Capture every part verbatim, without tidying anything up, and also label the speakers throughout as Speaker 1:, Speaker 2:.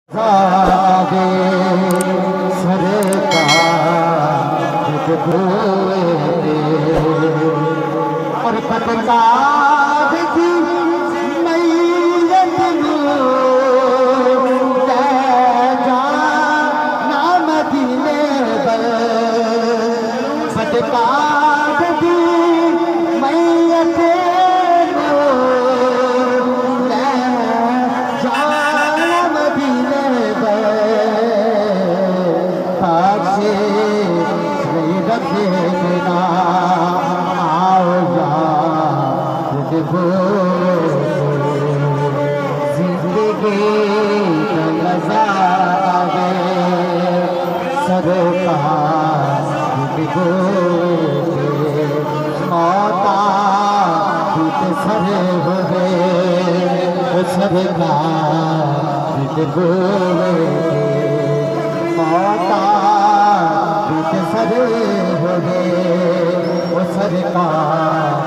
Speaker 1: जागे और पतंगाद की मैयत जाना मदीने पर पतंगाद की मैयत जाना मदीने पर ताकि नहीं रखे बिना आओ याद जिंदगी का नज़ारे सरकार मौता सरे हो गए सरकार मौता सरे हो गए सरकार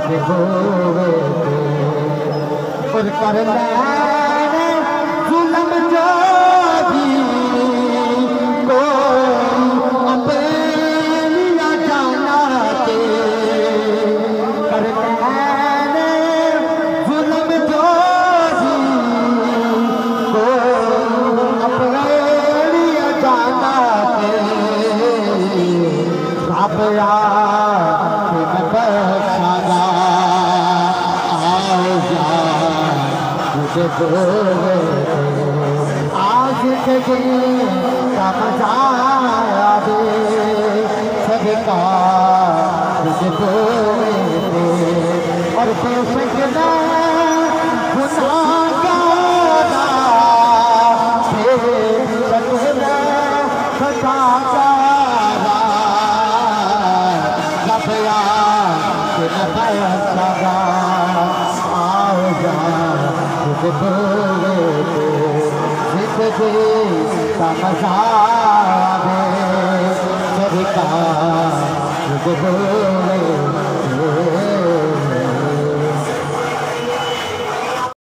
Speaker 1: और करना जुल्म जो भी कोई अपना जाना के करना जुल्म जो भी कोई अपना जाना के रब आज के दिन का मजा दे सरकार और बेफिक्र गुनाहगारा बेफिक्र खताकारा रब याद न बख्शेगा आओ याद जिंदगी का मजा दे सरकार